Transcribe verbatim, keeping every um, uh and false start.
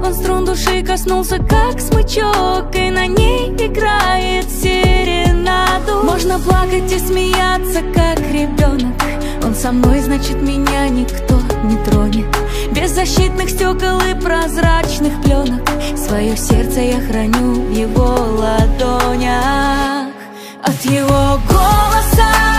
Он струн души коснулся, как смычок, и на ней играет серенаду. Можно плакать и смеяться, как ребенок. Он со мной, значит, меня никто не тронет. Без защитных стекол и прозрачных пленок свое сердце я храню в его ладонях. От его голоса